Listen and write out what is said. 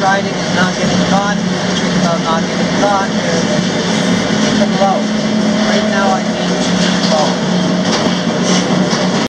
riding and not getting caught. The trick about not getting caught is keep them low. Right now I need